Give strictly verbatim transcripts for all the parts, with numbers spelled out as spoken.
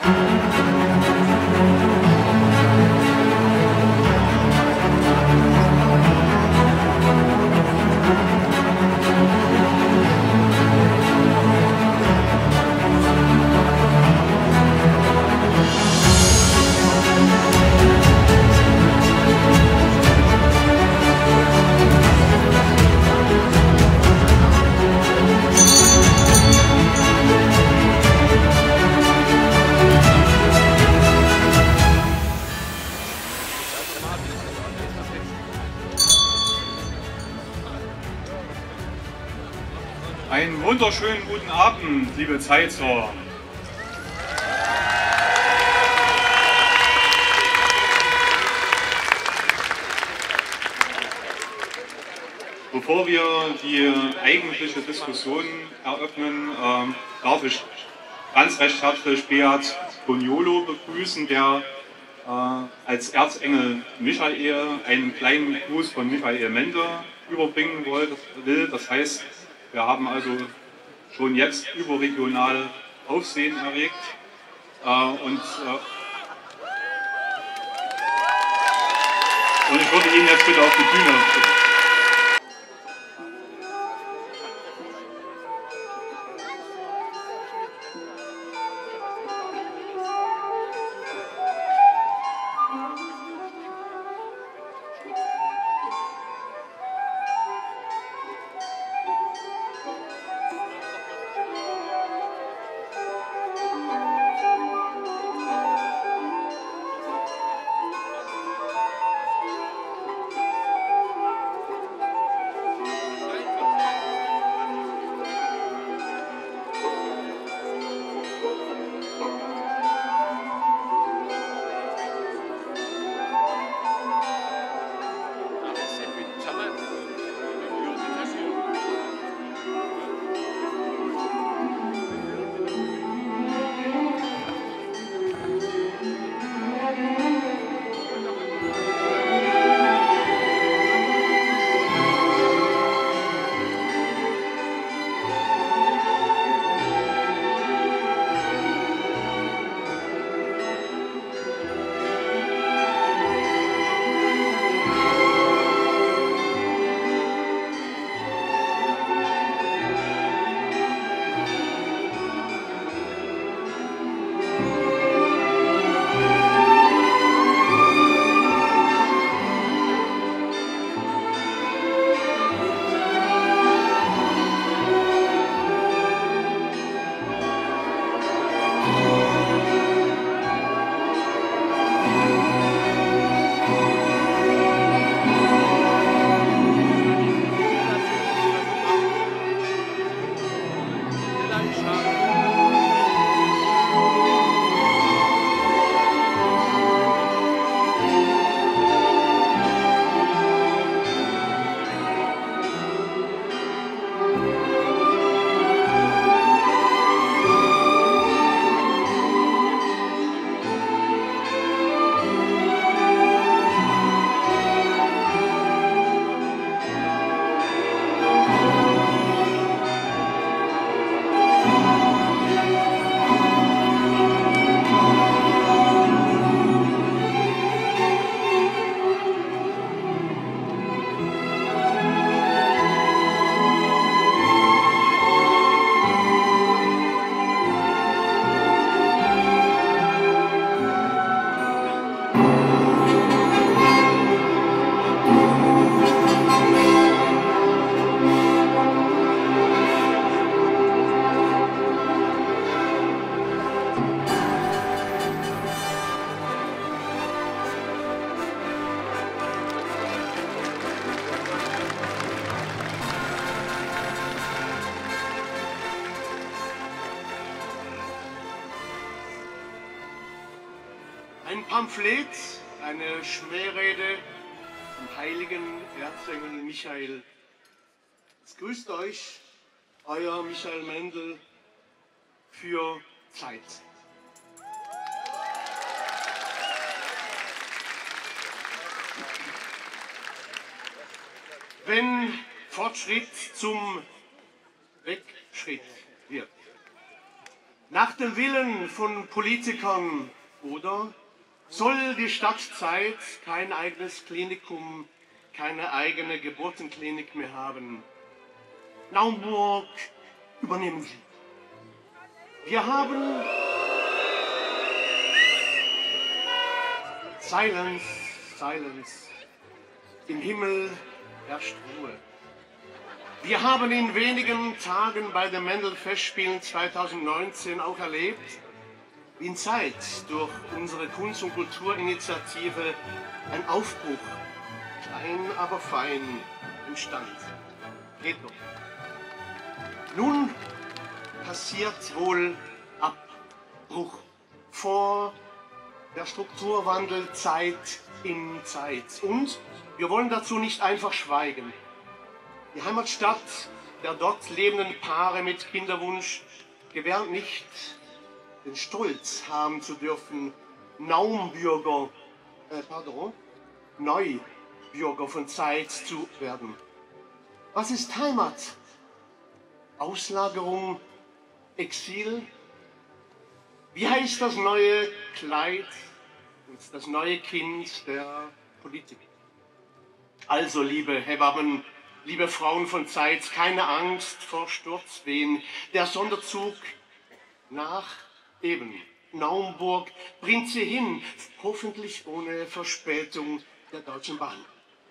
Einen wunderschönen guten Abend, liebe Zeitzer. Bevor wir die eigentliche Diskussion eröffnen, ähm, darf ich ganz recht herzlich Beat Boniolo begrüßen, der äh, als Erzengel Michael einen kleinen Gruß von Michael Mende überbringen will. Das heißt, wir haben also schon jetzt überregional Aufsehen erregt. Äh, und, äh, und ich würde ihn jetzt bitte auf die Bühne bitten. Ein Pamphlet, eine Schmährrede vom heiligen Erzengel Michael. Es grüßt euch, euer Michael Mendel für Zeit. Wenn Fortschritt zum Rückschritt wird, nach dem Willen von Politikern, oder soll die Stadt Zeitz kein eigenes Klinikum, keine eigene Geburtenklinik mehr haben? Naumburg, übernehmen Sie. Wir haben Silence, Silence. Im Himmel herrscht Ruhe. Wir haben in wenigen Tagen bei den Mendel-Festspielen zweitausendneunzehn auch erlebt, wie in Zeitz durch unsere Kunst- und Kulturinitiative ein Aufbruch, klein aber fein, entstand. Geht noch. Nun passiert wohl Abbruch vor der Strukturwandel Zeit in Zeit. Und wir wollen dazu nicht einfach schweigen. Die Heimatstadt der dort lebenden Paare mit Kinderwunsch gewährt nicht, den Stolz haben zu dürfen, Naumbürger, äh, pardon, Neubürger von Zeitz zu werden. Was ist Heimat? Auslagerung, Exil? Wie heißt das neue Kleid und das neue Kind der Politik? Also, liebe Hebammen, liebe Frauen von Zeitz, keine Angst vor Sturzwehen. Der Sonderzug nach eben Naumburg bringt sie hin, hoffentlich ohne Verspätung der Deutschen Bahn.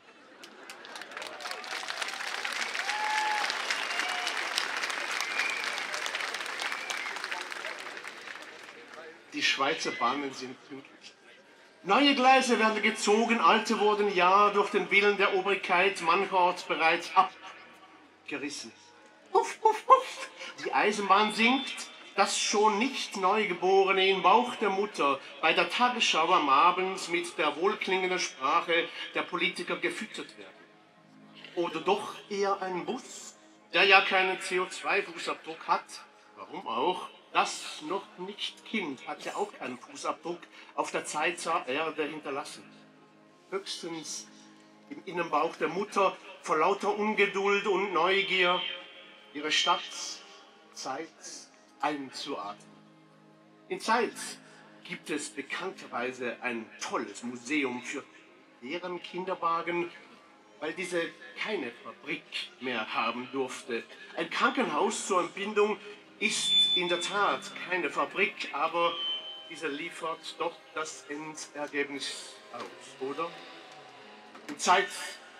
Die Schweizer Bahnen sind pünktlich. Neue Gleise werden gezogen, alte wurden ja durch den Willen der Obrigkeit mancherorts bereits abgerissen. Puff, puff, puff. Die Eisenbahn singt, dass schon nicht Neugeborene im Bauch der Mutter bei der Tagesschau am Abend mit der wohlklingenden Sprache der Politiker gefüttert werden. Oder doch eher ein Bus, der ja keinen C O zwei Fußabdruck hat, warum auch? Das noch nicht Kind hat ja auch keinen Fußabdruck auf der Zeitzer Erde hinterlassen. Höchstens im Innenbauch der Mutter vor lauter Ungeduld und Neugier ihre Stadt Zeitz einzuatmen. In Zeitz gibt es bekannterweise ein tolles Museum für deren Kinderwagen, weil diese keine Fabrik mehr haben durfte. Ein Krankenhaus zur Entbindung ist in der Tat keine Fabrik, aber diese liefert doch das Endergebnis aus, oder? In Zeitz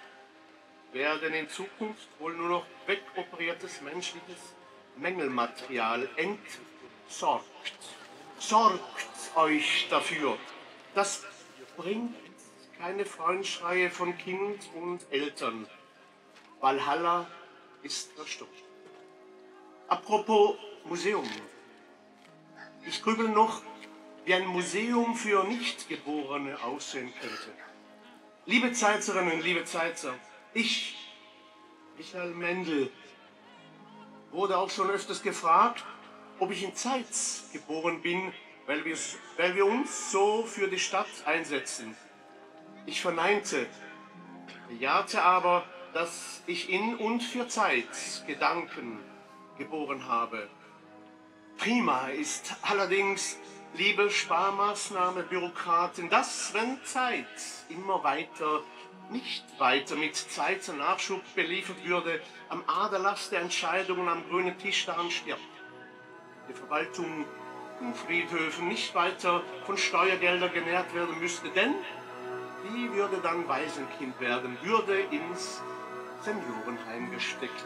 werden in Zukunft wohl nur noch wegoperiertes menschliches Mängelmaterial entsorgt. Sorgt euch dafür. Das bringt keine Freudenschreie von Kind und Eltern. Valhalla ist verstummt. Apropos Museum. Ich grübel noch, wie ein Museum für Nichtgeborene aussehen könnte. Liebe Zeitzerinnen, liebe Zeitzer, ich, Michael Mendel, wurde auch schon öfters gefragt, ob ich in Zeitz geboren bin, weil wir, weil wir uns so für die Stadt einsetzen. Ich verneinte, bejahte aber, dass ich in und für Zeitz Gedanken geboren habe. Prima ist allerdings, liebe Sparmaßnahme, Bürokraten, dass, wenn Zeitz immer weiter, nicht weiter mit Zeitzer Nachschub beliefert würde, am Aderlass der Entscheidungen am grünen Tisch daran stirbt. Die Verwaltung in Friedhöfen nicht weiter von Steuergeldern genährt werden müsste, denn die würde dann Waisenkind werden, würde ins Seniorenheim gesteckt.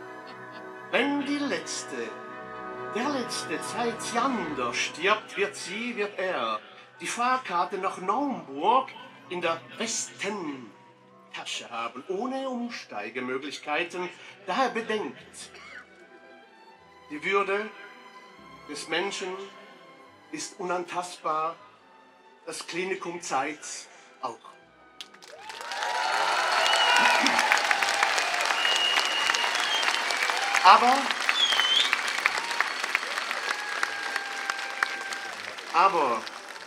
Wenn die letzte, der letzte Zeitzander stirbt, wird sie, wird er die Fahrkarte nach Naumburg in der Westentasche haben, ohne Umsteigemöglichkeiten. Daher bedenkt, die Würde des Menschen ist unantastbar, das Klinikum Zeitz auch. Aber, aber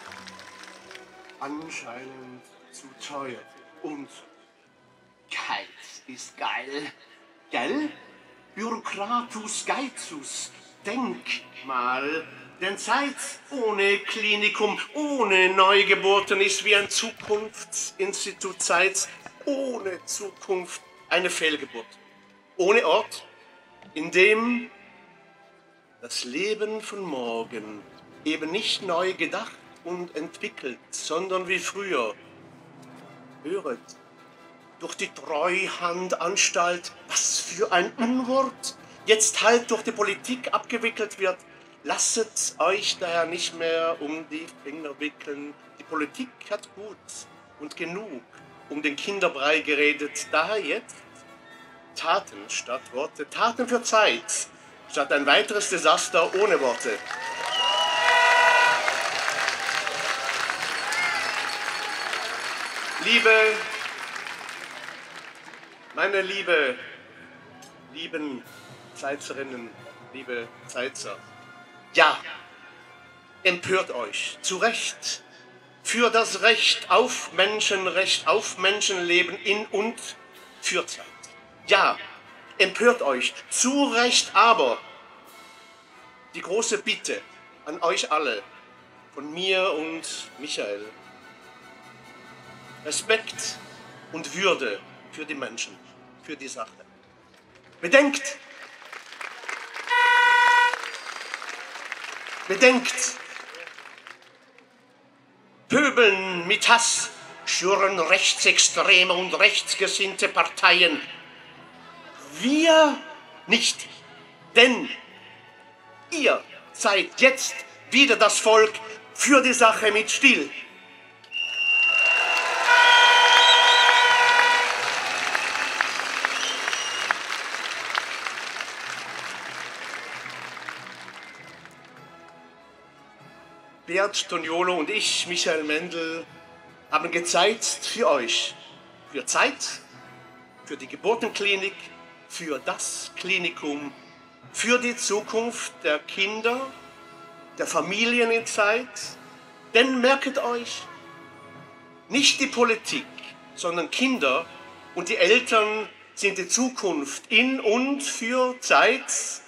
anscheinend zu teuer und Geiz ist geil, gell? Bürokratus Geizus, denk mal Denn Zeit ohne Klinikum, ohne Neugeburten ist wie ein Zukunftsinstitut. Zeit ohne Zukunft eine Fehlgeburt. Ohne Ort, in dem das Leben von morgen eben nicht neu gedacht und entwickelt, sondern wie früher. Höret, durch die Treuhandanstalt, was für ein Unwort, jetzt halt durch die Politik abgewickelt wird. Lasset euch daher nicht mehr um die Finger wickeln. Die Politik hat gut und genug um den Kinderbrei geredet. Daher jetzt Taten statt Worte, Taten für Zeit, statt ein weiteres Desaster ohne Worte. Liebe, meine liebe, lieben Zeizerinnen, liebe Zeizer, ja, empört euch, zu Recht, für das Recht auf Menschenrecht, auf Menschenleben in und für Zeit. Ja, empört euch, zu Recht, aber die große Bitte an euch alle, von mir und Michael, Respekt und Würde für die Menschen, für die Sache. Bedenkt, bedenkt, Pöbeln mit Hass schüren rechtsextreme und rechtsgesinnte Parteien. Wir nicht, denn ihr seid jetzt wieder das Volk für die Sache mit Stil. Beat Toniolo und ich, Michael Mendel, haben gezeizt für euch, für Zeit, für die Geburtenklinik, für das Klinikum, für die Zukunft der Kinder, der Familien in Zeit. Denn merket euch, nicht die Politik, sondern Kinder und die Eltern sind die Zukunft in und für Zeit.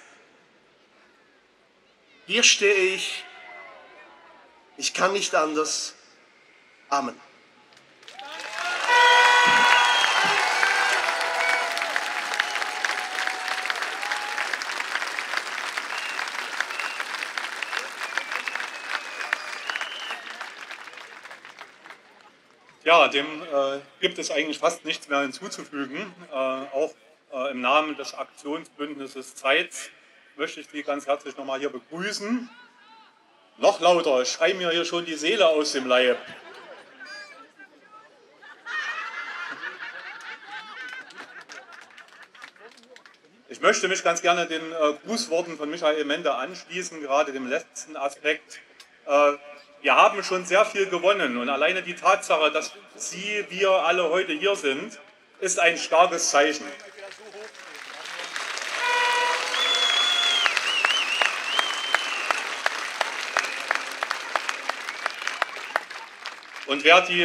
Hier stehe ich. Ich kann nicht anders. Amen. Ja, dem äh, gibt es eigentlich fast nichts mehr hinzuzufügen. Äh, auch äh, im Namen des Aktionsbündnisses Zeit möchte ich Sie ganz herzlich nochmal hier begrüßen. Noch lauter, schrei mir hier schon die Seele aus dem Leib. Ich möchte mich ganz gerne den äh, Grußworten von Michael Mende anschließen, gerade dem letzten Aspekt. Äh, wir haben schon sehr viel gewonnen und alleine die Tatsache, dass Sie, wir alle heute hier sind, ist ein starkes Zeichen. Und wer die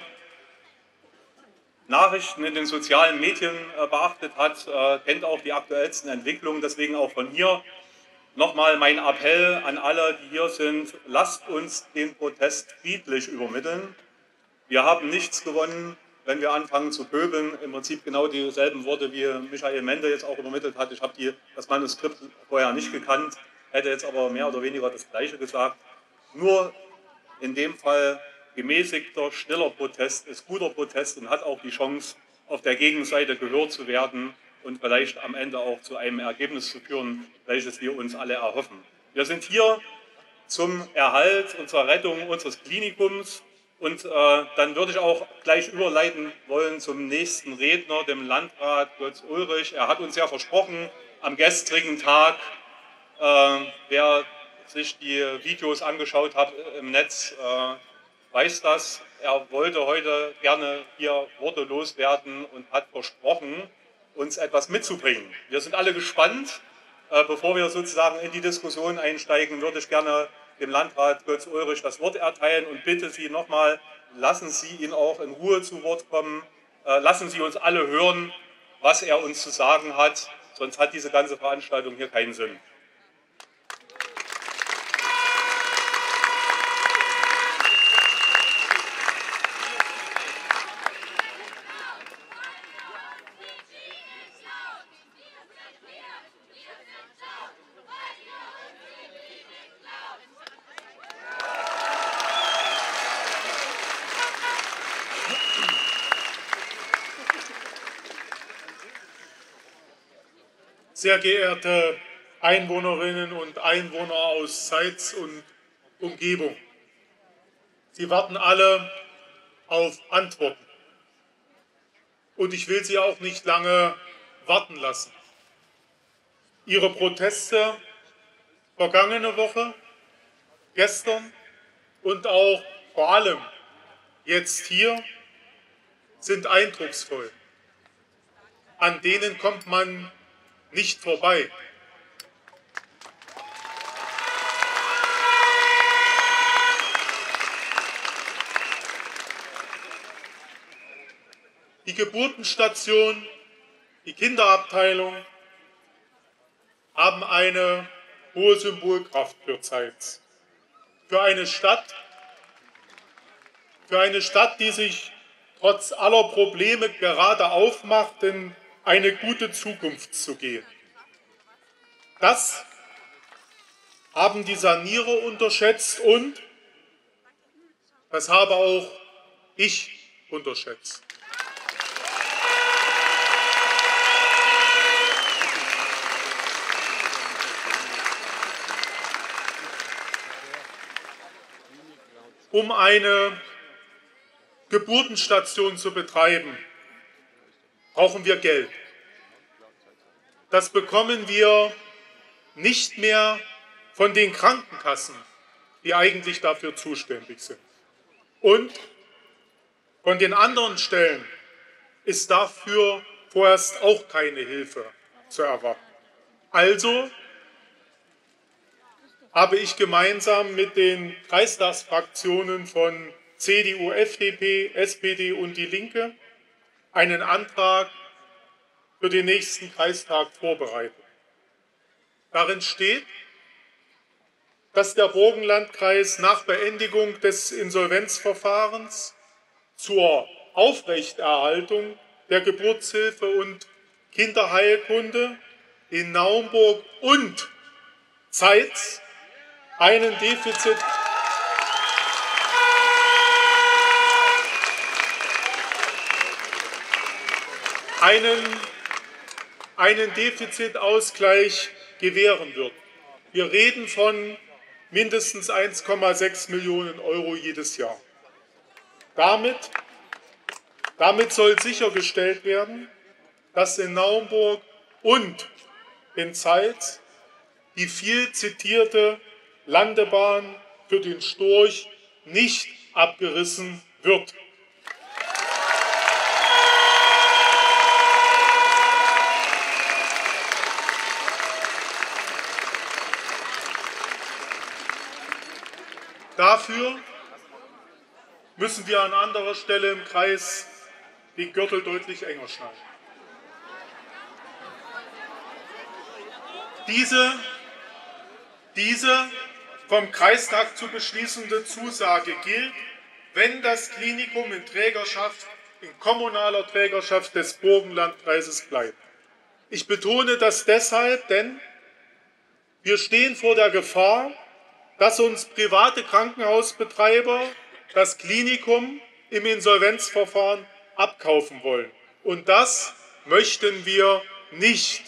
Nachrichten in den sozialen Medien beachtet hat, kennt auch die aktuellsten Entwicklungen. Deswegen auch von hier nochmal mein Appell an alle, die hier sind, lasst uns den Protest friedlich übermitteln. Wir haben nichts gewonnen, wenn wir anfangen zu pöbeln. Im Prinzip genau dieselben Worte, wie Michael Mende jetzt auch übermittelt hat. Ich habe die, das Manuskript vorher nicht gekannt, hätte jetzt aber mehr oder weniger das Gleiche gesagt. Nur in dem Fall gemäßigter, stiller Protest ist guter Protest und hat auch die Chance, auf der Gegenseite gehört zu werden und vielleicht am Ende auch zu einem Ergebnis zu führen, welches wir uns alle erhoffen. Wir sind hier zum Erhalt und zur Rettung unseres Klinikums und äh, dann würde ich auch gleich überleiten wollen zum nächsten Redner, dem Landrat Götz Ulrich. Er hat uns ja versprochen, am gestrigen Tag, äh, wer sich die Videos angeschaut hat im Netz, äh, weiß das, er wollte heute gerne hier Worte loswerden und hat versprochen, uns etwas mitzubringen. Wir sind alle gespannt. Äh, bevor wir sozusagen in die Diskussion einsteigen, würde ich gerne dem Landrat Götz Ulrich das Wort erteilen und bitte Sie nochmal, lassen Sie ihn auch in Ruhe zu Wort kommen. Äh, lassen Sie uns alle hören, was er uns zu sagen hat, sonst hat diese ganze Veranstaltung hier keinen Sinn. sehr geehrte Einwohnerinnen und Einwohner aus Zeitz und Umgebung. Sie warten alle auf Antworten. Und ich will Sie auch nicht lange warten lassen. Ihre Proteste vergangene Woche, gestern und auch vor allem jetzt hier sind eindrucksvoll. An denen kommt man nicht vorbei. Die Geburtenstation, die Kinderabteilung haben eine hohe Symbolkraft für Zeitz. Für eine Stadt, für eine Stadt, die sich trotz aller Probleme gerade aufmacht, in eine gute Zukunft zu gehen. Das haben die Sanierer unterschätzt und das habe auch ich unterschätzt. Um eine Geburtenstation zu betreiben, brauchen wir Geld. Das bekommen wir nicht mehr von den Krankenkassen, die eigentlich dafür zuständig sind. Und von den anderen Stellen ist dafür vorerst auch keine Hilfe zu erwarten. Also habe ich gemeinsam mit den Kreistagsfraktionen von C D U, F D P, S P D und Die Linke einen Antrag für den nächsten Kreistag vorbereitet. Darin steht, dass der Burgenlandkreis nach Beendigung des Insolvenzverfahrens zur Aufrechterhaltung der Geburtshilfe und Kinderheilkunde in Naumburg und Zeitz einen Defizit einen, einen Defizitausgleich gewähren wird. Wir reden von mindestens eins Komma sechs Millionen Euro jedes Jahr. Damit, damit soll sichergestellt werden, dass in Naumburg und in Zeitz die viel zitierte Landebahn für den Storch nicht abgerissen wird. Dafür müssen wir an anderer Stelle im Kreis den Gürtel deutlich enger schneiden. Diese, diese vom Kreistag zu beschließende Zusage gilt, wenn das Klinikum in Trägerschaft, in kommunaler Trägerschaft des Burgenlandkreises bleibt. Ich betone das deshalb, denn wir stehen vor der Gefahr, dass uns private Krankenhausbetreiber das Klinikum im Insolvenzverfahren abkaufen wollen. Und das möchten wir nicht.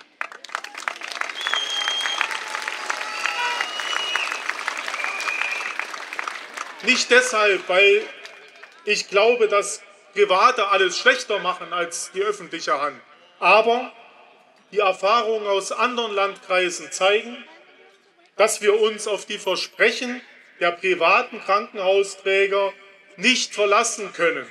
Nicht deshalb, weil ich glaube, dass Private alles schlechter machen als die öffentliche Hand. Aber die Erfahrungen aus anderen Landkreisen zeigen, dass wir uns auf die Versprechen der privaten Krankenhausträger nicht verlassen können.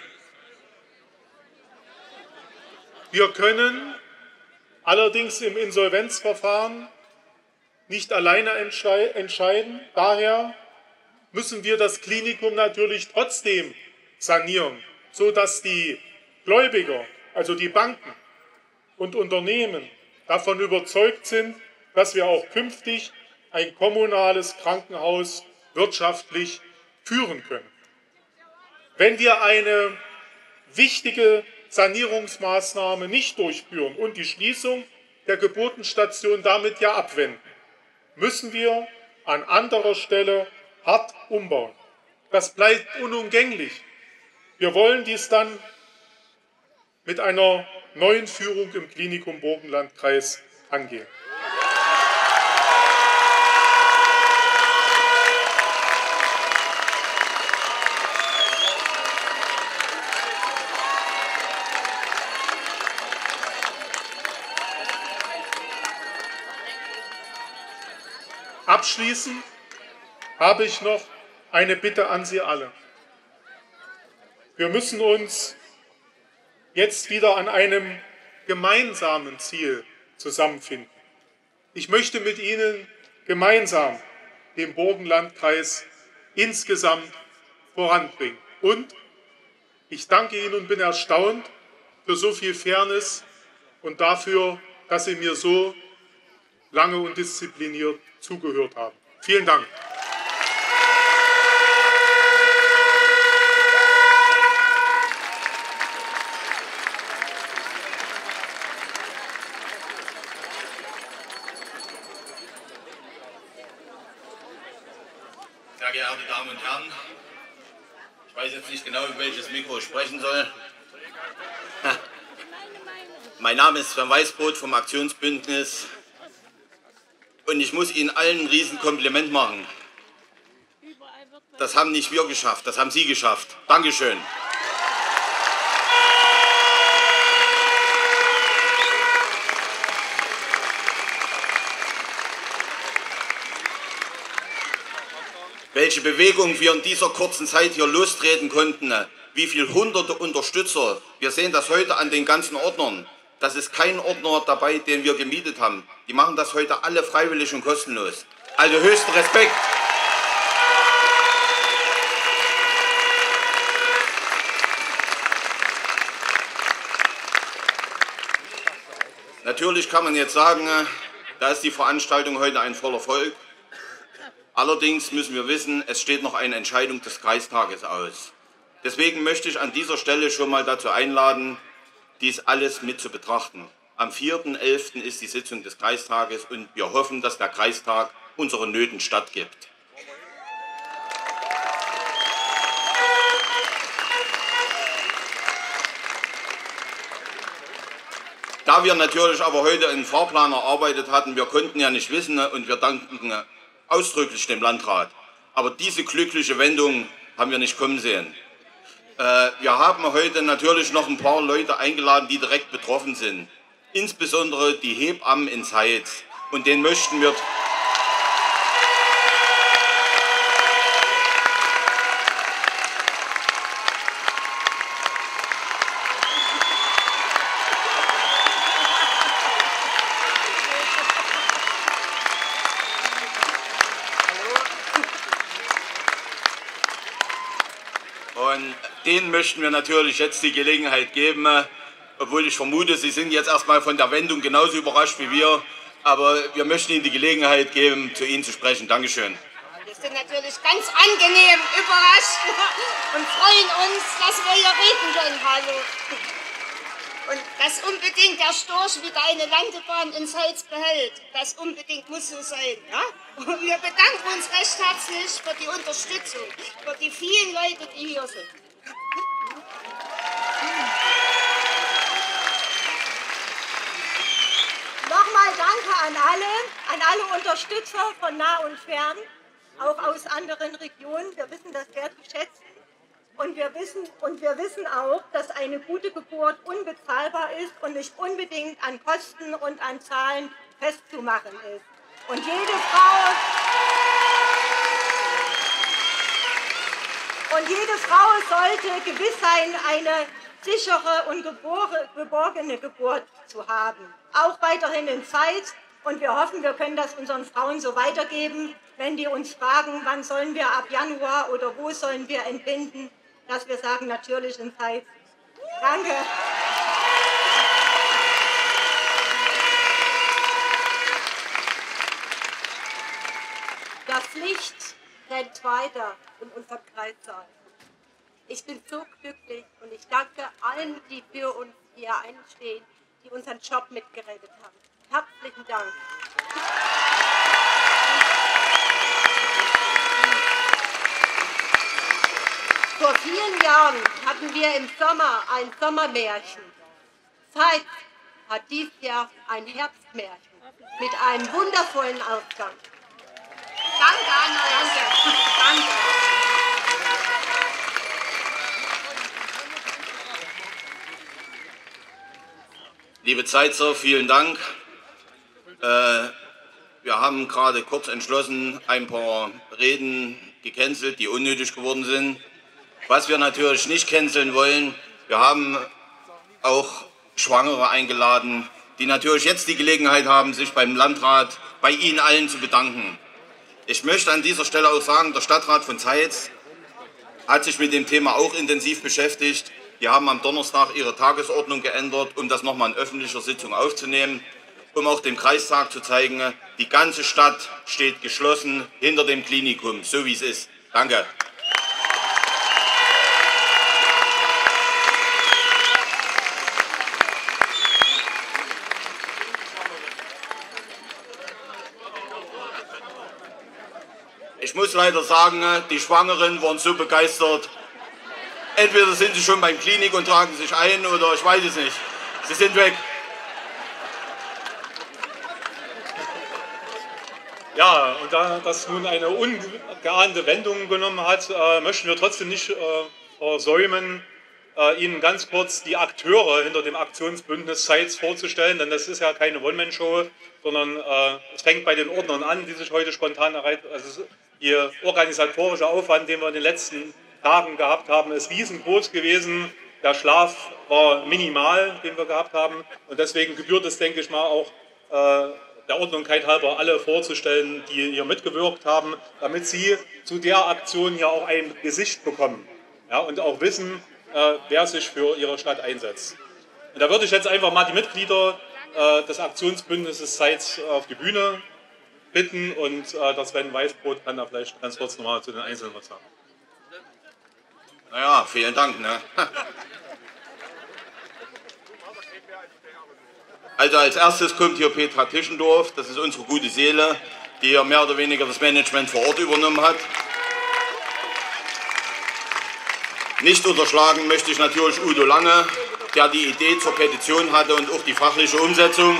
Wir können allerdings im Insolvenzverfahren nicht alleine entscheiden. Daher müssen wir das Klinikum natürlich trotzdem sanieren, sodass die Gläubiger, also die Banken und Unternehmen davon überzeugt sind, dass wir auch künftig ein kommunales Krankenhaus wirtschaftlich führen können. Wenn wir eine wichtige Sanierungsmaßnahme nicht durchführen und die Schließung der Geburtenstation damit ja abwenden, müssen wir an anderer Stelle hart umbauen. Das bleibt unumgänglich. Wir wollen dies dann mit einer neuen Führung im Klinikum Burgenlandkreis angehen. Abschließend habe ich noch eine Bitte an Sie alle. Wir müssen uns jetzt wieder an einem gemeinsamen Ziel zusammenfinden. Ich möchte mit Ihnen gemeinsam den Burgenlandkreis insgesamt voranbringen. Und ich danke Ihnen und bin erstaunt für so viel Fairness und dafür, dass Sie mir so lange und diszipliniert zugehört haben. Vielen Dank. Sehr geehrte Damen und Herren, ich weiß jetzt nicht genau, in welches Mikro ich sprechen soll. Mein Name ist Sven Weißbrot vom Aktionsbündnis und ich muss Ihnen allen ein Riesenkompliment machen. Das haben nicht wir geschafft, das haben Sie geschafft. Dankeschön. Welche Bewegung wir in dieser kurzen Zeit hier lostreten konnten, wie viele hunderte Unterstützer. Wir sehen das heute an den ganzen Ordnern. Das ist kein Ordner dabei, den wir gemietet haben. Die machen das heute alle freiwillig und kostenlos. Also höchsten Respekt. Natürlich kann man jetzt sagen, da ist die Veranstaltung heute ein voller Erfolg. Allerdings müssen wir wissen, es steht noch eine Entscheidung des Kreistages aus. Deswegen möchte ich an dieser Stelle schon mal dazu einladen, dies alles mit zu betrachten. Am vierten elften ist die Sitzung des Kreistages und wir hoffen, dass der Kreistag unseren Nöten stattgibt. Da wir natürlich aber heute einen Fahrplan erarbeitet hatten, wir konnten ja nicht wissen und wir danken ausdrücklich dem Landrat. Aber diese glückliche Wendung haben wir nicht kommen sehen. Äh, wir haben heute natürlich noch ein paar Leute eingeladen, die direkt betroffen sind. Insbesondere die Hebammen in Zeitz. Und den möchten wir... Und denen möchten wir natürlich jetzt die Gelegenheit geben, obwohl ich vermute, Sie sind jetzt erstmal von der Wendung genauso überrascht wie wir, aber wir möchten Ihnen die Gelegenheit geben, zu Ihnen zu sprechen. Dankeschön. Wir sind natürlich ganz angenehm überrascht und freuen uns, dass wir hier reden können. Hallo. Und dass unbedingt der Storch wieder eine Landebahn in Zeitz behält, das unbedingt muss so sein. Ja? Und wir bedanken uns recht herzlich für die Unterstützung, für die vielen Leute, die hier sind. Nochmal danke an alle, an alle Unterstützer von nah und fern, auch aus anderen Regionen. Wir wissen das sehr zu schätzen. Und wir wissen, und wir wissen auch, dass eine gute Geburt unbezahlbar ist und nicht unbedingt an Kosten und an Zahlen festzumachen ist. Und jede Frau, und jede Frau sollte gewiss sein, eine sichere und geborgene Geburt zu haben. Auch weiterhin in Zeitz. Und wir hoffen, wir können das unseren Frauen so weitergeben, wenn die uns fragen, wann sollen wir ab Januar oder wo sollen wir entbinden, dass wir sagen, natürlich in Zeitz. Danke. Das Licht brennt weiter in unserem Kreissaal. Ich bin so glücklich und ich danke allen, die für uns hier einstehen, die unseren Job mitgerettet haben. Herzlichen Dank. Vor vielen Jahren hatten wir im Sommer ein Sommermärchen. Zeitz hat dieses Jahr ein Herbstmärchen. mit einem wundervollen Ausgang. Danke, Anna. Danke. Danke. Liebe Zeitzer, vielen Dank. Äh, wir haben gerade kurz entschlossen ein paar Reden gecancelt, die unnötig geworden sind. Was wir natürlich nicht canceln wollen, wir haben auch Schwangere eingeladen, die natürlich jetzt die Gelegenheit haben, sich beim Landrat, bei Ihnen allen zu bedanken. Ich möchte an dieser Stelle auch sagen, der Stadtrat von Zeitz hat sich mit dem Thema auch intensiv beschäftigt. Die haben am Donnerstag ihre Tagesordnung geändert, um das nochmal in öffentlicher Sitzung aufzunehmen, um auch dem Kreistag zu zeigen, die ganze Stadt steht geschlossen hinter dem Klinikum, so wie es ist. Danke. Ich muss leider sagen, die Schwangeren waren so begeistert. Entweder sind sie schon beim Klinik und tragen sich ein oder ich weiß es nicht. Sie sind weg. Ja, und da das nun eine ungeahnte Wendung genommen hat, äh, möchten wir trotzdem nicht äh, versäumen, äh, Ihnen ganz kurz die Akteure hinter dem Aktionsbündnis Zeitz vorzustellen, denn das ist ja keine One-Man-Show, sondern äh, es fängt bei den Ordnern an, die sich heute spontan erreicht. Also Ihr organisatorischer Aufwand, den wir in den letzten Tagen gehabt haben, ist riesengroß gewesen. Der Schlaf war minimal, den wir gehabt haben. Und deswegen gebührt es, denke ich mal, auch äh, der Ordnungkeit halber alle vorzustellen, die hier mitgewirkt haben, damit Sie zu der Aktion hier auch ein Gesicht bekommen, ja, und auch wissen, äh, wer sich für Ihre Stadt einsetzt. Und da würde ich jetzt einfach mal die Mitglieder äh, des Aktionsbündnisses Zeitz auf die Bühne bitten und äh, der Sven Weißbrot kann da vielleicht ganz kurz nochmal zu den Einzelnen was sagen. Naja, vielen Dank. Ne? Also als erstes kommt hier Petra Tischendorf, das ist unsere gute Seele, die hier mehr oder weniger das Management vor Ort übernommen hat. Nicht unterschlagen möchte ich natürlich Udo Lange, der die Idee zur Petition hatte und auch die fachliche Umsetzung.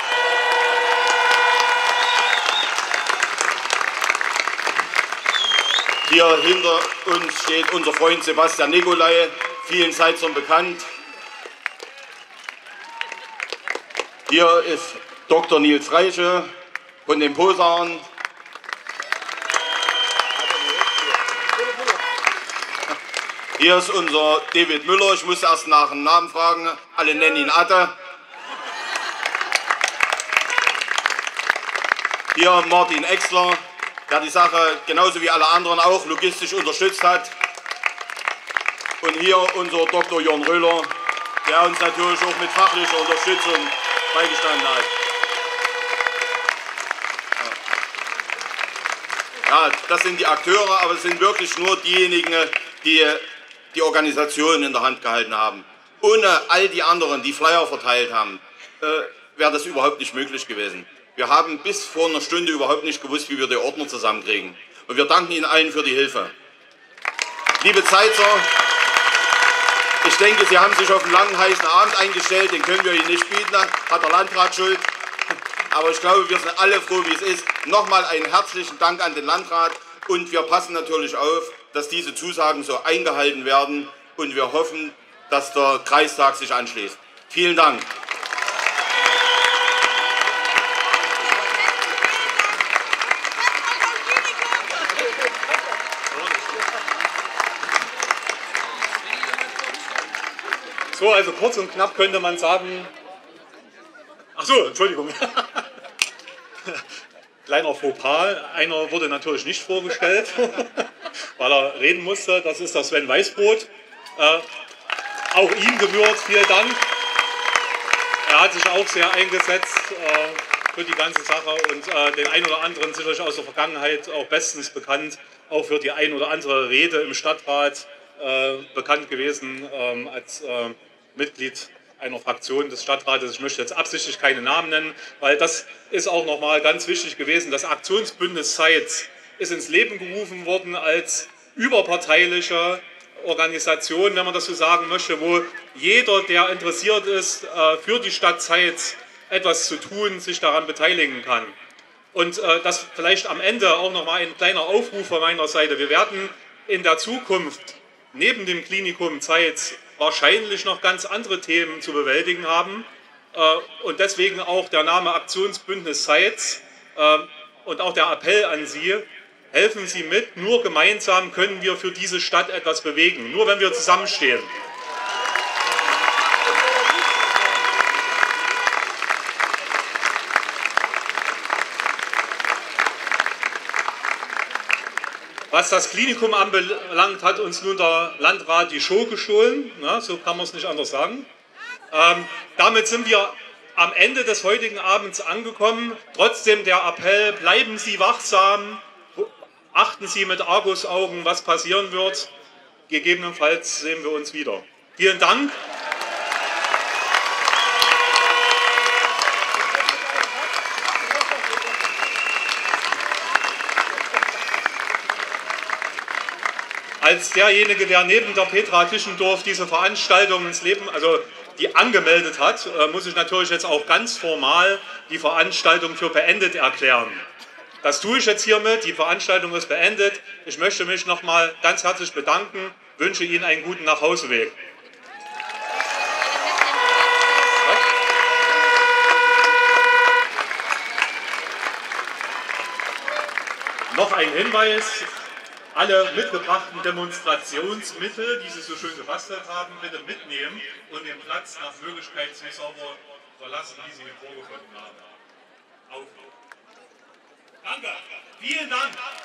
Hier hinter uns steht unser Freund Sebastian Nicolai, vielen Zeitzern bekannt. Hier ist Doktor Nils Reiche von den Posauern. Hier ist unser David Müller, ich muss erst nach dem Namen fragen, alle nennen ihn Atte. Hier Martin Exler, der die Sache genauso wie alle anderen auch logistisch unterstützt hat. Und hier unser Doktor Jörn Röhler, der uns natürlich auch mit fachlicher Unterstützung beigestanden hat. Ja, das sind die Akteure, aber es sind wirklich nur diejenigen, die die Organisation in der Hand gehalten haben. Ohne all die anderen, die Flyer verteilt haben, äh, wäre das überhaupt nicht möglich gewesen. Wir haben bis vor einer Stunde überhaupt nicht gewusst, wie wir die Ordner zusammenkriegen. Und wir danken Ihnen allen für die Hilfe. Liebe Zeitzer, ich denke, Sie haben sich auf einen langen, heißen Abend eingestellt, den können wir Ihnen nicht bieten, hat der Landrat Schuld. Aber ich glaube, wir sind alle froh, wie es ist. Nochmal einen herzlichen Dank an den Landrat und wir passen natürlich auf, dass diese Zusagen so eingehalten werden und wir hoffen, dass der Kreistag sich anschließt. Vielen Dank. So, also kurz und knapp könnte man sagen, ach so, Entschuldigung, kleiner Fauxpas, einer wurde natürlich nicht vorgestellt, weil er reden musste, das ist der Sven Weißbrot, äh, auch ihm gebührt, vielen Dank, er hat sich auch sehr eingesetzt äh, für die ganze Sache und äh, den einen oder anderen sicherlich aus der Vergangenheit auch bestens bekannt, auch für die ein oder andere Rede im Stadtrat äh, bekannt gewesen ähm, als äh, Mitglied einer Fraktion des Stadtrates. Ich möchte jetzt absichtlich keine Namen nennen, weil das ist auch nochmal ganz wichtig gewesen. Das Aktionsbündnis Zeitz ist ins Leben gerufen worden als überparteiliche Organisation, wenn man das so sagen möchte, wo jeder, der interessiert ist, für die Stadt Zeitz etwas zu tun, sich daran beteiligen kann. Und äh, das vielleicht am Ende auch nochmal ein kleiner Aufruf von meiner Seite. Wir werden in der Zukunft neben dem Klinikum Zeitz wahrscheinlich noch ganz andere Themen zu bewältigen haben. Äh, und deswegen auch der Name Aktionsbündnis Zeitz äh, und auch der Appell an Sie, helfen Sie mit, nur gemeinsam können wir für diese Stadt etwas bewegen, nur wenn wir zusammenstehen. Was das Klinikum anbelangt, hat uns nun der Landrat die Show gestohlen, na, so kann man es nicht anders sagen. Ähm, damit sind wir am Ende des heutigen Abends angekommen. Trotzdem der Appell, bleiben Sie wachsam, achten Sie mit Argusaugen, was passieren wird. Gegebenenfalls sehen wir uns wieder. Vielen Dank. Als derjenige, der neben der Petra Tischendorf diese Veranstaltung ins Leben, also die angemeldet hat, muss ich natürlich jetzt auch ganz formal die Veranstaltung für beendet erklären. Das tue ich jetzt hiermit, die Veranstaltung ist beendet. Ich möchte mich nochmal ganz herzlich bedanken, wünsche Ihnen einen guten Nachhauseweg. Noch ein Hinweis. Alle mitgebrachten Demonstrationsmittel, die Sie so schön gebastelt haben, bitte mitnehmen und den Platz nach Möglichkeit so sauber verlassen, wie Sie ihn vorgefunden haben. Auf. Danke. Vielen Dank.